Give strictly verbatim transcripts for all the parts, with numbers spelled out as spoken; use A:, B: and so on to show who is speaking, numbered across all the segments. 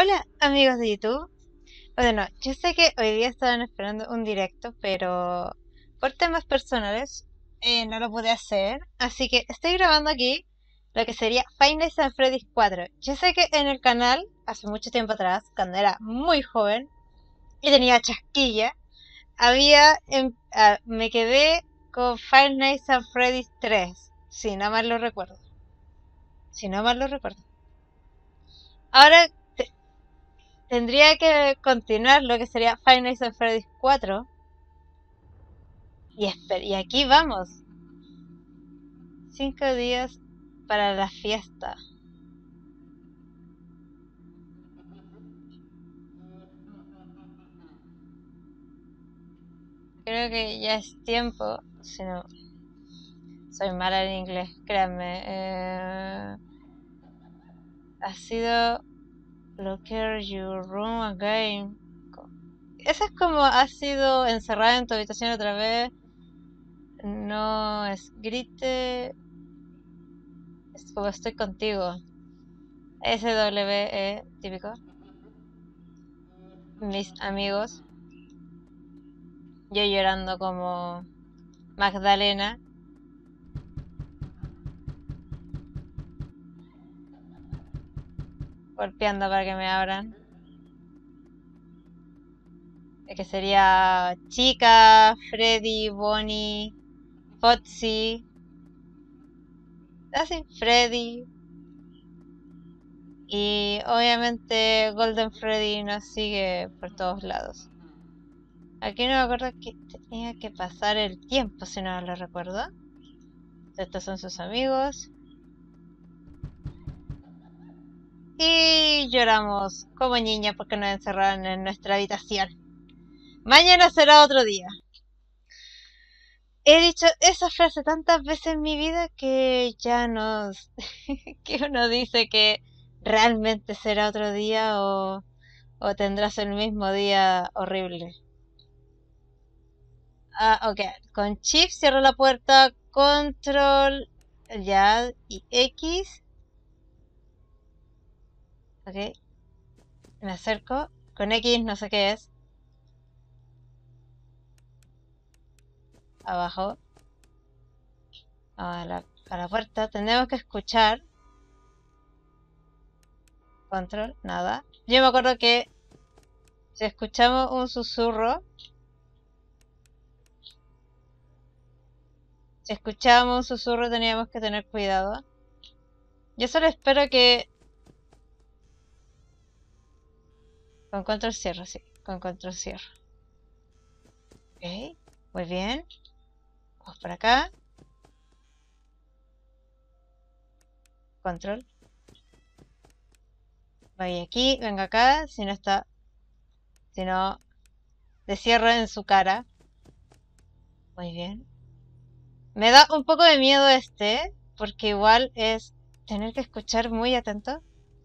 A: Hola amigos de YouTube. Bueno, yo sé que hoy día estaban esperando un directo, pero por temas personales eh, no lo pude hacer. Así que estoy grabando aquí lo que sería Five Nights at Freddy's cuatro. Yo sé que en el canal, hace mucho tiempo atrás, cuando era muy joven y tenía chasquilla, había em- ah, me quedé con Five Nights at Freddy's tres, si no mal lo recuerdo. Si no mal lo recuerdo. Ahora te- tendría que continuar lo que sería Five Nights at Freddy's cuatro. Y, esper- y aquí vamos. Cinco días para la fiesta. Creo que ya es tiempo. Si no, soy mala en inglés, créanme. Eh, ha sido Locker your room again. Eso es como ha sido encerrada en tu habitación otra vez. No es grite. Es como estoy contigo. S W E típico. Mis amigos. Yo llorando como Magdalena. Golpeando para que me abran. Que sería Chica, Freddy, Bonnie, Foxy. Así, Freddy. Y obviamente Golden Freddy nos sigue por todos lados. Aquí no me acuerdo que tenía que pasar el tiempo, si no lo recuerdo. Estos son sus amigos. Y lloramos como niña porque nos encerraron en nuestra habitación. Mañana será otro día. He dicho esa frase tantas veces en mi vida que ya no... que uno dice que realmente será otro día o, o tendrás el mismo día horrible. Ah, ok. Con Shift cierro la puerta, control, ya, y X. Ok, me acerco. Con X no sé qué es. Abajo. A la, a la puerta. Tenemos que escuchar. Control, nada. Yo me acuerdo que si escuchamos un susurro, si escuchábamos un susurro teníamos que tener cuidado. Yo solo espero que... Con control cierro, sí. Con control cierro. Ok, muy bien. Vamos por acá. Control. Voy aquí, vengo acá. Si no está... Si no... Le cierro en su cara. Muy bien. Me da un poco de miedo este. Porque igual es tener que escuchar muy atento.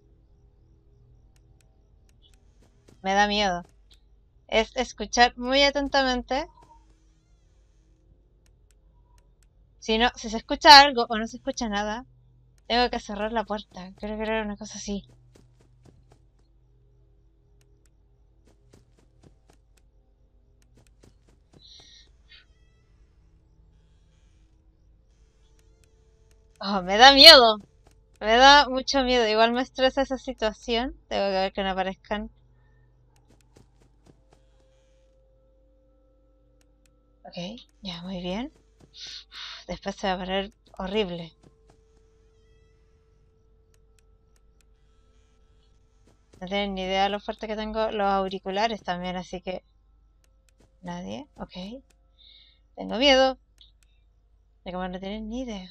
A: Me da miedo. Es escuchar muy atentamente. Si no, si se escucha algo o no se escucha nada, tengo que cerrar la puerta. Creo que era una cosa así. Oh, me da miedo. Me da mucho miedo. Igual me estresa esa situación. Tengo que ver que no aparezcan. Ok, ya, muy bien. Después se va a poner horrible. No tienen ni idea de lo fuerte que tengo los auriculares también, así que... Nadie, ok. Tengo miedo. De como no tienen ni idea.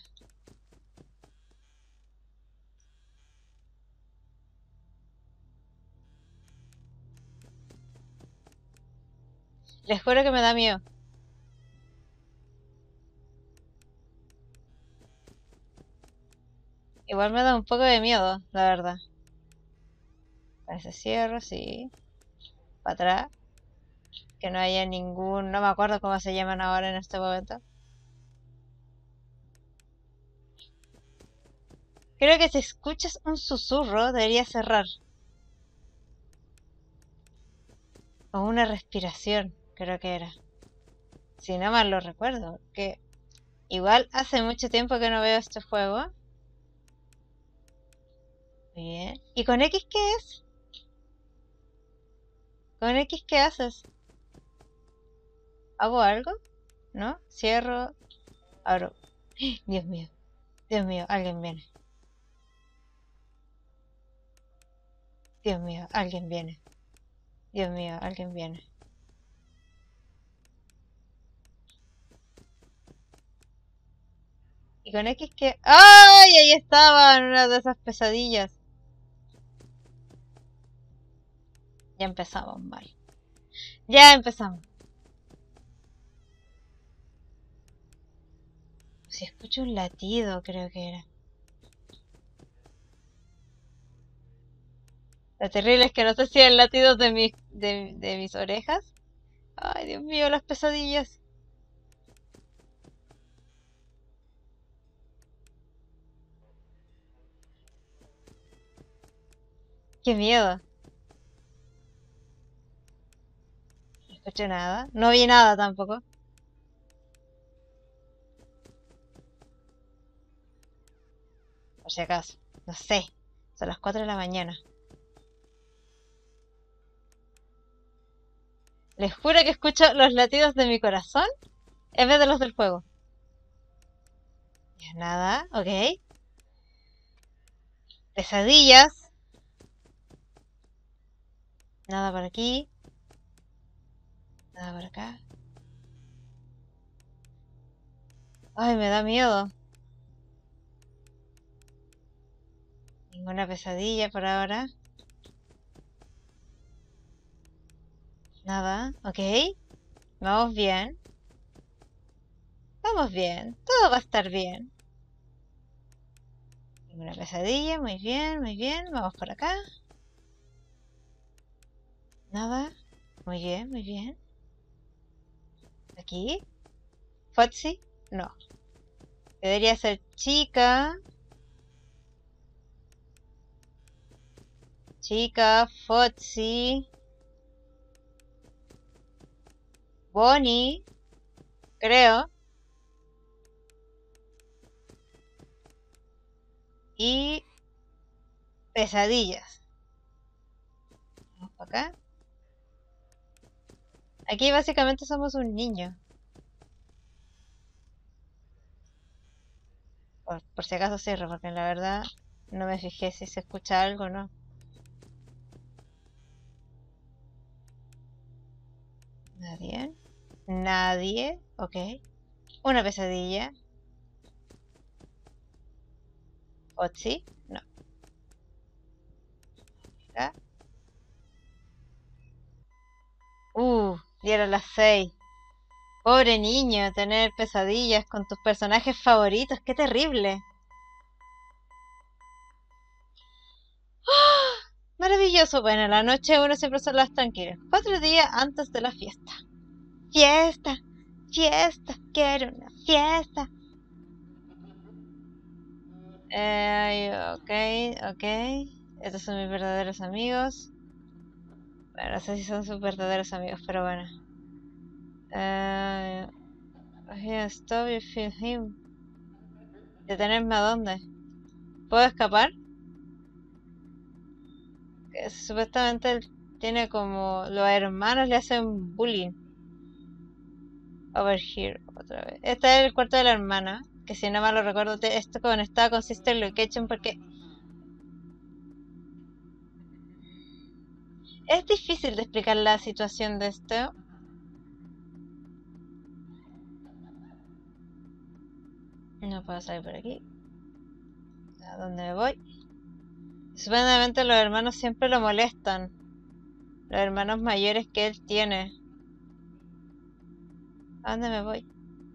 A: Les juro que me da miedo. Igual me da un poco de miedo, la verdad. Parece cierro, sí. Para atrás. Que no haya ningún... No me acuerdo cómo se llaman ahora en este momento. Creo que si escuchas un susurro debería cerrar. O una respiración, creo que era. Si no mal lo recuerdo. Que igual hace mucho tiempo que no veo este juego. Muy bien. ¿Y con X qué es? ¿Con X qué haces? ¿Hago algo? ¿No? Cierro. Abro. Dios mío. Dios mío, alguien viene. Dios mío, alguien viene. Dios mío, alguien viene. ¿Y con X qué? ¡Ay! Ahí estaba en una de esas pesadillas. Ya empezamos mal. Ya empezamos. Si escucho un latido, creo que era. Lo terrible es que no sé si el latido de mis, de, de mis orejas. Ay, Dios mío, las pesadillas. Qué miedo. No escuché nada. No vi nada tampoco. Por si acaso. No sé. Son las cuatro de la mañana. Les juro que escucho los latidos de mi corazón en vez de los del juego. Ya nada, ok. Pesadillas. Nada por aquí. Nada por acá. Ay, me da miedo. Ninguna pesadilla por ahora. Nada, ok. Vamos bien. Vamos bien. Todo va a estar bien. Ninguna pesadilla. Muy bien, muy bien. Vamos por acá. Nada. Muy bien, muy bien. Aquí. Foxy. No. Debería ser chica. Chica. Foxy. Bonnie. Creo. Y pesadillas. Vamos por acá. Aquí básicamente somos un niño. Por, por si acaso cierro, porque la verdad no me fijé si se escucha algo o no. Nadie. Nadie. Ok. Una pesadilla. Otzi. No. Acá. Uh, dieron las seis. Pobre niño, tener pesadillas con tus personajes favoritos. Qué terrible. Maravilloso. Bueno, la noche uno siempre son las tranquilas. Cuatro días antes de la fiesta. Fiesta. Fiesta. Quiero una fiesta. Eh, ok, ok. Estos son mis verdaderos amigos. Bueno, no sé si son sus verdaderos amigos, pero bueno. Eh, here, stop, you feel him. ¿Detenerme a dónde? ¿Puedo escapar? Que supuestamente él tiene como... Los hermanos le hacen bullying. Over here, otra vez. Este es el cuarto de la hermana. Que si no mal lo recuerdo, te- esto conectado con Sister Location porque... Es difícil de explicar la situación de esto. No puedo salir por aquí. ¿A dónde me voy? Supuestamente los hermanos siempre lo molestan. Los hermanos mayores que él tiene. ¿A dónde me voy?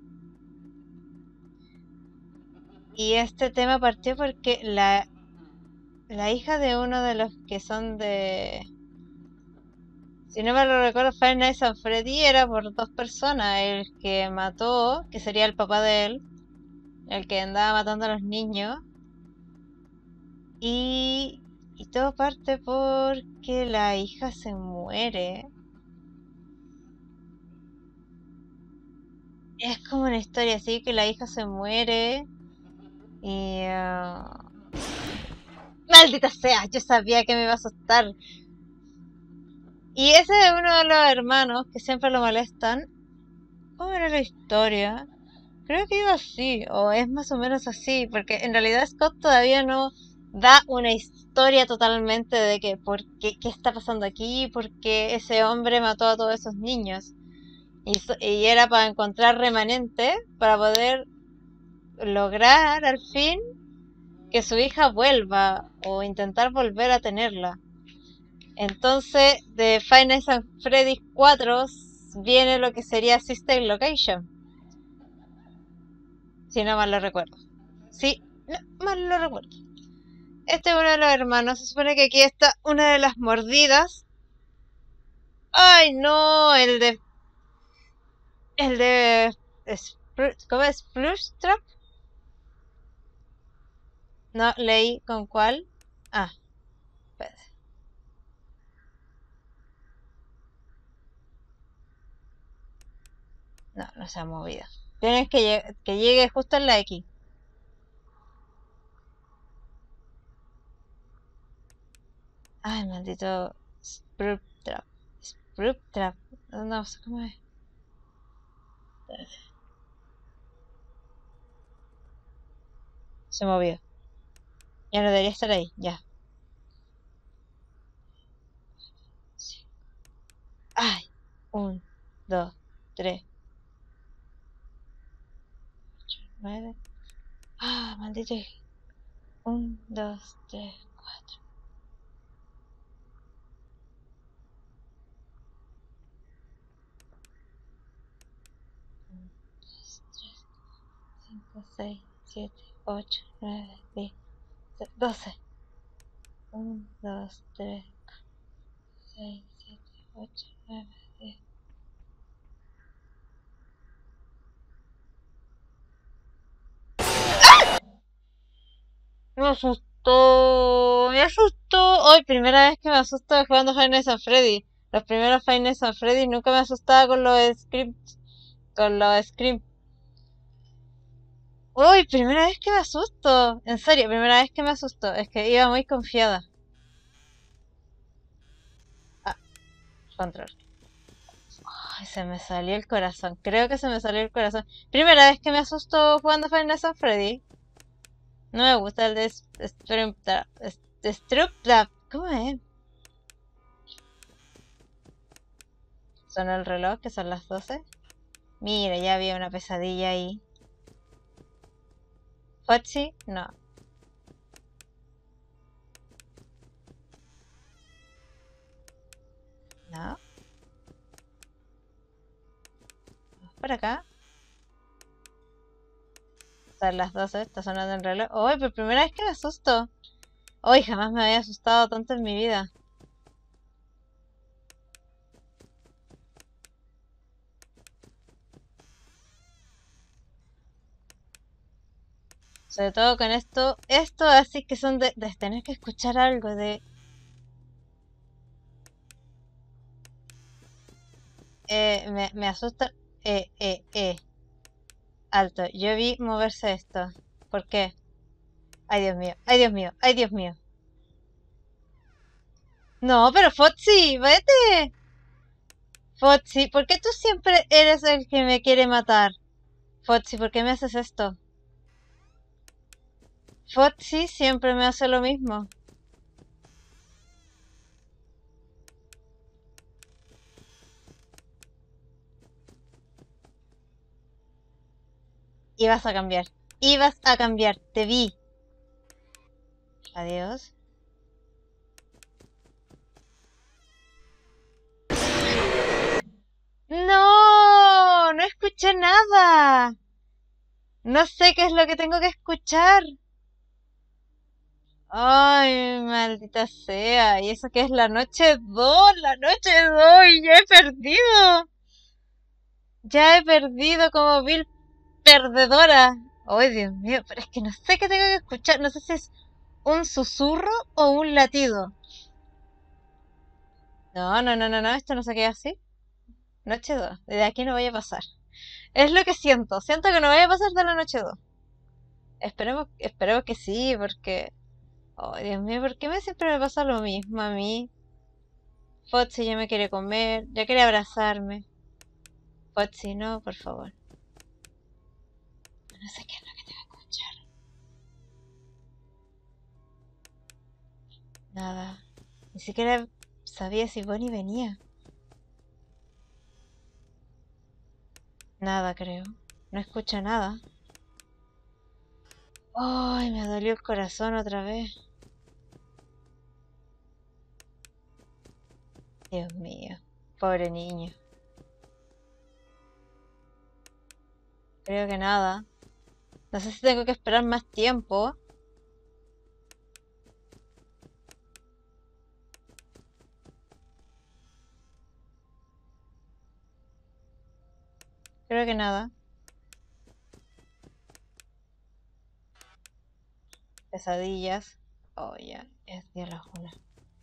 A: Y este tema partió porque la, la hija de uno de los que son de... Si no me lo recuerdo, Five Nights at Freddy era por dos personas. El que mató, que sería el papá de él. El que andaba matando a los niños. Y... Y todo parte porque la hija se muere. es como una historia así, que la hija se muere y... ah, ¡maldita sea! Yo sabía que me iba a asustar. Y ese es uno de los hermanos que siempre lo molestan. ¿Cómo era la historia? Creo que iba así, o es más o menos así, porque en realidad Scott todavía no da una historia totalmente de que por qué, qué está pasando aquí, por qué ese hombre mató a todos esos niños. Y, so- y era para encontrar remanente, para poder lograr al fin que su hija vuelva, o intentar volver a tenerla. Entonces, de Five Nights at Freddy's cuatro viene lo que sería Sister Location, si no mal lo recuerdo. Sí, no mal lo recuerdo. Este es uno de los hermanos. Se supone que aquí está una de las mordidas. Ay, no, el de... El de... Spru- ¿Cómo es? ¿Spruce Trap? No, leí con cuál. Ah, espérate. No, no se ha movido. Tienes que, lle- que llegue justo en la X. Ay, maldito Spruce Trap. Spruce Trap. No, no sé cómo es. Se movió. Ya no debería estar ahí. Ya. Sí. Ay. Un, dos, tres, nueve. Ah, maldito. Un, dos, tres, cuatro. Un, dos, tres, cinco, seis, siete, ocho, nueve, diez, doce. Un, dos, tres, seis, siete, ocho, nueve, diez. Me asustó, me asustó. Hoy, primera vez que me asusto jugando Five Nights at Freddy. Los primeros Five Nights at Freddy nunca me asustaba con los scripts, con los scripts. Uy, primera vez que me asusto. En serio, primera vez que me asusto. Es que iba muy confiada. Ah, control. Ay, se me salió el corazón. Creo que se me salió el corazón. Primera vez que me asusto jugando Five Nights at Freddy. No me gusta el de S- Stroop Trap. S- Stroop Trap. ¿Cómo es? Sonó el reloj, que son las doce. Mira, ya había una pesadilla ahí. ¿Foxy? No. No. Por acá. Son las doce, está sonando el reloj. Uy, por primera vez que me asusto. Uy, jamás me había asustado tanto en mi vida. Sobre todo con esto, esto así que son de, de tener que escuchar algo de... Eh, me, me asusta... Eh, eh, eh. Alto, yo vi moverse esto. ¿Por qué? Ay, Dios mío, ay, Dios mío, ay, Dios mío. No, pero Foxy, vete. Foxy, ¿por qué tú siempre eres el que me quiere matar? Foxy, ¿por qué me haces esto? Foxy siempre me hace lo mismo. Ibas a cambiar. Ibas a cambiar, te vi. Adiós. No, no escuché nada. No sé qué es lo que tengo que escuchar. Ay, maldita sea. Y eso que es la noche dos, la noche dos, y ya he perdido. Ya he perdido como vil perdedora. Ay, Dios mío, pero es que no sé qué tengo que escuchar. No sé si es un susurro o un latido. No, no, no, no, no, esto no se queda así. Noche dos. De aquí no voy a pasar. Es lo que siento. Siento que no vaya a pasar de la noche dos. Esperemos, esperemos que sí, porque... Oh, Dios mío, ¿por qué me siempre me pasa lo mismo a mí? Foxy ya me quiere comer, ya quiere abrazarme. Foxy, no, por favor. No sé qué es lo que te va a escuchar. Nada. Ni siquiera sabía si Bonnie venía. Nada, creo. No escucha nada. Ay, me dolió el corazón otra vez. Dios mío. Pobre niño. Creo que nada. No sé si tengo que esperar más tiempo. Creo que nada. Pesadillas. Oh, ya. Es de la una.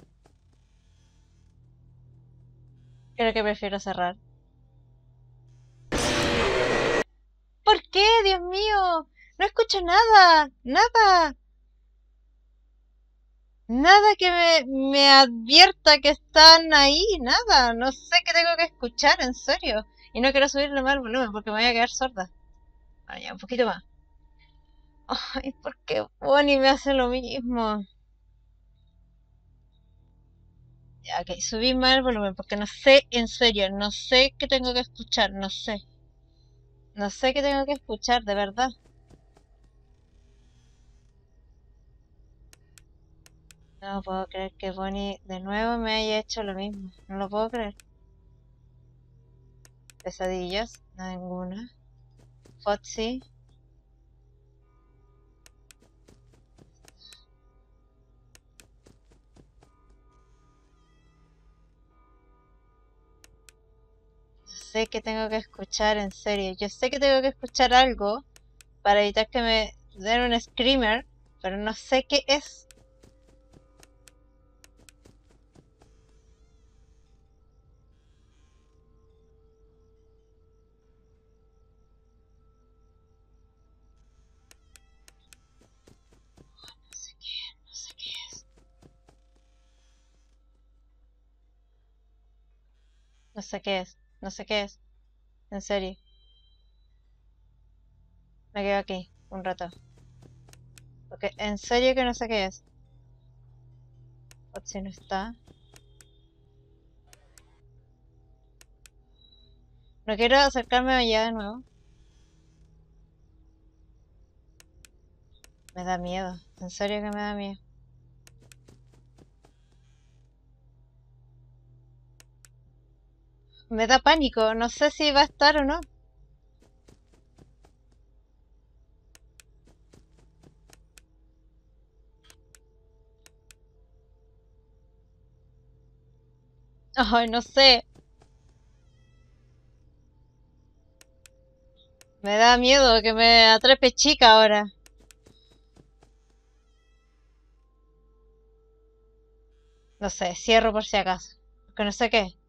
A: Creo que prefiero cerrar. ¿Por qué? Dios mío. No escucho nada. Nada. Nada que me, me advierta que están ahí. Nada. No sé qué tengo que escuchar, en serio. Y no quiero subirle más el volumen porque me voy a quedar sorda. Ah, ya, un poquito más. Ay, ¿por qué Bonnie me hace lo mismo? Ya, ok, subí más el volumen porque no sé, en serio, no sé qué tengo que escuchar, no sé. No sé qué tengo que escuchar, de verdad. No puedo creer que Bonnie de nuevo me haya hecho lo mismo. No lo puedo creer. Pesadillas, ninguna. Foxy, sé que tengo que escuchar, en serio. Yo sé que tengo que escuchar algo para evitar que me den un screamer, pero no sé qué es. No sé qué es, no sé qué es. No sé qué es, no sé qué es. En serio. Me quedo aquí un rato. Porque en serio que no sé qué es. Foxy no está. No quiero acercarme allá de nuevo. Me da miedo. En serio que me da miedo. Me da pánico. No sé si va a estar o no. Ay, no sé. Me da miedo que me atrepe chica ahora. No sé, cierro por si acaso. Porque no sé qué.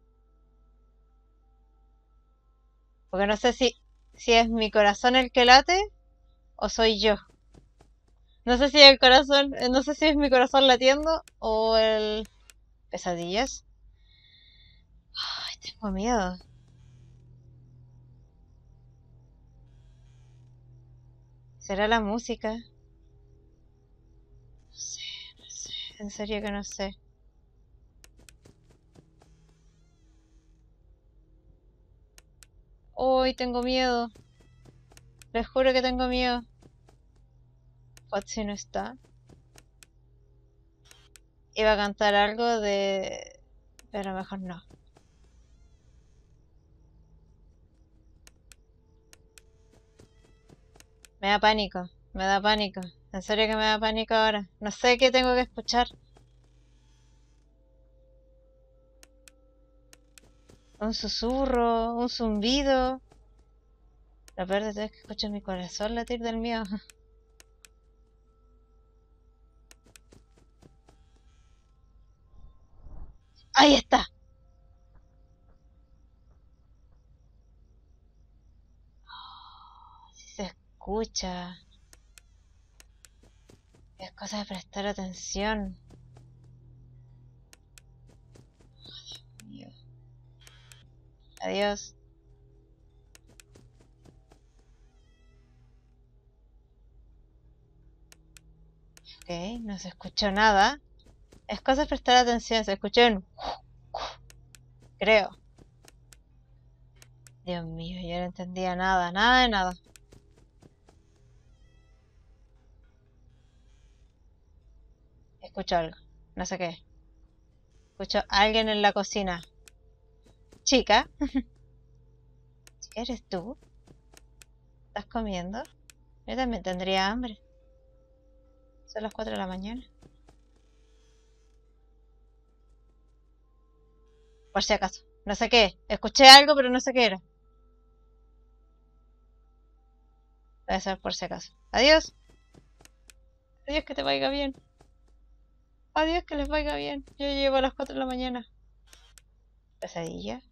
A: Porque no sé si, si es mi corazón el que late o soy yo. No sé si el corazón, eh, no sé si es mi corazón latiendo o el... Pesadillas. Ay, tengo miedo. ¿Será la música? No sé, no sé. En serio que no sé. Hoy tengo miedo. Les juro que tengo miedo. Foxy no está. Iba a cantar algo de... Pero mejor no. Me da pánico. Me da pánico. En serio que me da pánico ahora. No sé qué tengo que escuchar. Un susurro, un zumbido. Lo peor de todo es que escucho mi corazón latir del mío. ¡Ahí está! escucha. Es cosa de prestar atención. Oh, Dios mío. Adiós. Ok, no se escuchó nada. Es cosa de prestar atención. Se escuchó en... Creo. Dios mío, yo no entendía nada. Nada de nada. Escucho algo. No sé qué. Escucho a alguien en la cocina. Chica. ¿Eres tú? ¿Estás comiendo? Yo también tendría hambre. Son las cuatro de la mañana. Por si acaso. No sé qué. Escuché algo, pero no sé qué era. Voy a hacer por si acaso. Adiós. Adiós, que te vaya bien. Adiós, que les vaya bien. Yo llevo a las cuatro de la mañana. Pesadilla.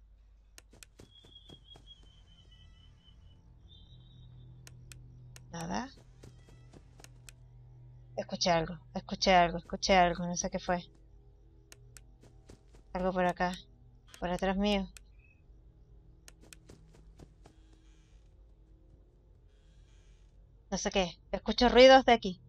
A: Nada. Escuché algo. Escuché algo. Escuché algo. No sé qué fue. Algo por acá. Por atrás mío. No sé qué. Escucho ruidos de aquí.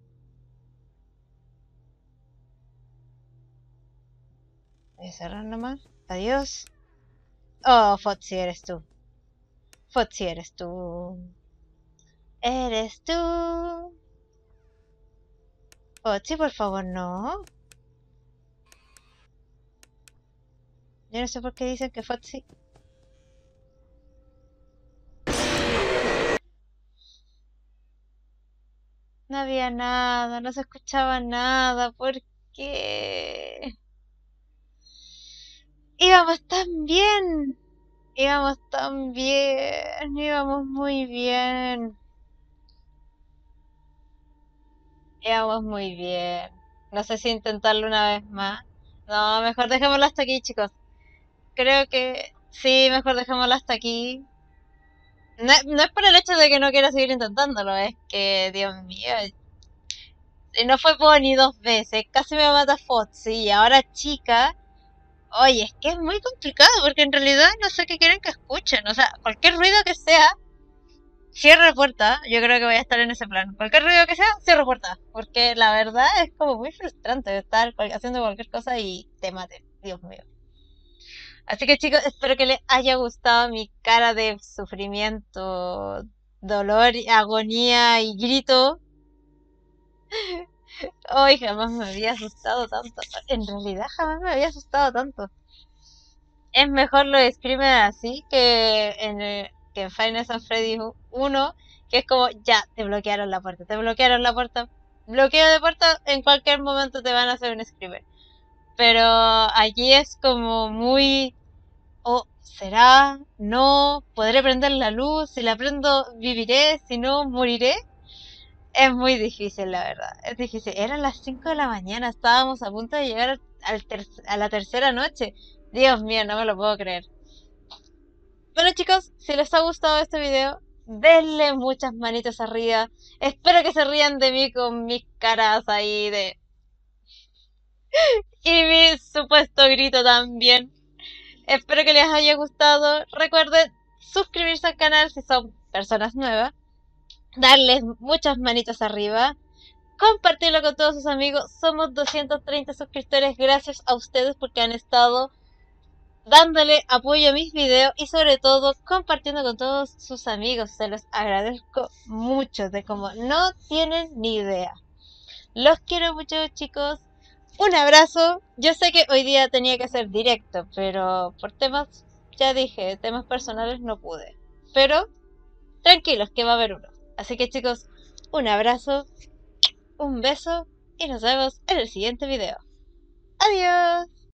A: Voy a cerrar nomás. Adiós. Oh, Foxy, eres tú. Foxy, eres tú. Eres tú. Foxy, por favor, no. Yo no sé por qué dicen que Foxy... No había nada, no se escuchaba nada. ¿Por qué? Íbamos tan bien. Íbamos tan bien. Íbamos muy bien. Íbamos muy bien. No sé si intentarlo una vez más. No, mejor dejémoslo hasta aquí, chicos. Creo que sí, mejor dejémoslo hasta aquí. No, no es por el hecho de que no quiera seguir intentándolo, es que, Dios mío, y no fue Bonnie dos veces, casi me mata Foxy y ahora chica. Oye, es que es muy complicado porque en realidad no sé qué quieren que escuchen. O sea, cualquier ruido que sea, cierre puerta. Yo creo que voy a estar en ese plan. Cualquier ruido que sea, cierre puerta. Porque la verdad es como muy frustrante estar haciendo cualquier cosa y te mate. Dios mío. Así que chicos, espero que les haya gustado mi cara de sufrimiento, dolor, agonía y grito. Hoy jamás me había asustado tanto. En realidad jamás me había asustado tanto. Es mejor lo de Screamer así que en, el- que en Final Fantasy Freddy uno, que es como, ya, te bloquearon la puerta, te bloquearon la puerta. Bloqueo de puerta, en cualquier momento te van a hacer un Screamer. Pero allí es como muy... ¿O será? ¿No? ¿Podré prender la luz? Si la prendo, viviré. Si no, moriré. Es muy difícil, la verdad. Es difícil. Eran las cinco de la mañana. Estábamos a punto de llegar al, al ter- a la tercera noche. Dios mío, no me lo puedo creer. Bueno chicos, si les ha gustado este video, denle muchas manitas arriba. Espero que se rían de mí con mis caras ahí de... Y mi supuesto grito también. Espero que les haya gustado. Recuerden suscribirse al canal si son personas nuevas. Darles muchas manitas arriba. Compartirlo con todos sus amigos. Somos doscientos treinta suscriptores. Gracias a ustedes porque han estado dándole apoyo a mis videos y sobre todo compartiendo con todos sus amigos. Se los agradezco mucho, de como no tienen ni idea. Los quiero mucho chicos. Un abrazo. Yo sé que hoy día tenía que ser directo, pero por temas, ya dije, temas personales no pude. Pero tranquilos que va a haber uno. Así que chicos, un abrazo, un beso y nos vemos en el siguiente video. Adiós.